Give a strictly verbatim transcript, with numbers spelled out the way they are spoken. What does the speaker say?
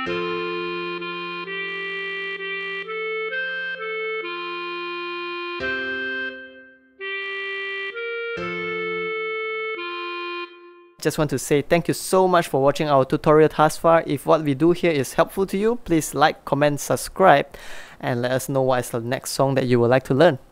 Just want to say thank you so much for watching our tutorial thus far. If what we do here is helpful to you, please like, comment, subscribe, and let us know what is the next song that you would like to learn.